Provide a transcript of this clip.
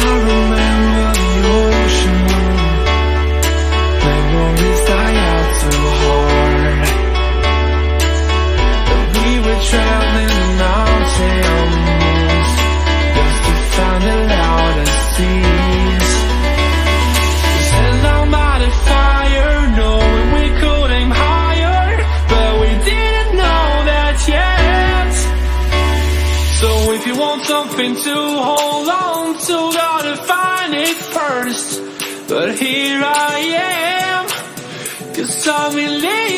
remember the ocean blue. Memories die out too hard. And we were traveling the mountains just to find the loudest seas. We set our mind on fire, knowing we could aim higher, but we didn't know that yet. So if you want something to hold on to, gotta find it first. But here I am, 'cause I'm believing